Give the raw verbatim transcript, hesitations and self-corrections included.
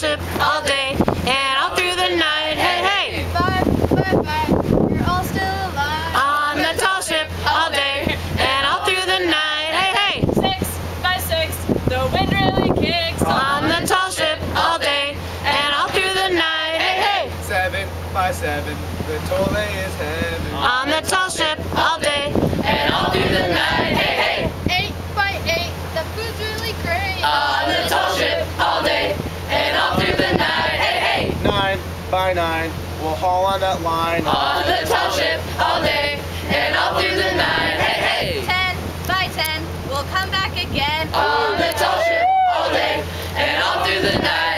ship all day and all through the night. Hey, hey! Five by five, you're all still alive. On the tall ship all day and all through the night. Hey, hey! Six by six, the wind really kicks. On the tall ship all day and all through the night. Hey, hey! Seven by seven, the Tole is heaven. On the tall ship all day and all through the night. Hey, hey! Eight by eight, the food's really great. On the tall ship all day and all through the night. Hey, hey! Nine by nine, we'll haul on that line. On the tall ship all day and all through the night. Hey, hey! Ten by ten, we'll come back again. On the tall ship all day and all through the night.